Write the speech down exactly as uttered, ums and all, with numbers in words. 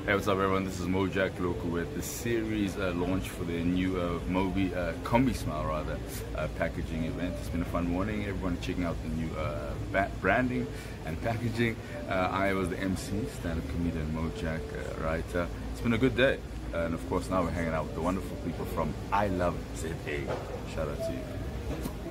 Hey, what's up everyone? This is Mojak Lehoko with the Ceres uh, launch for the new uh, Mobi uh, CombiSmile rather uh, packaging event. It's been a fun morning. Everyone checking out the new uh, branding and packaging. Uh, I was the M C, stand-up comedian Mojak, uh, writer. It's been a good day, uh, and of course now we're hanging out with the wonderful people from I Love Z A. Shout out to you.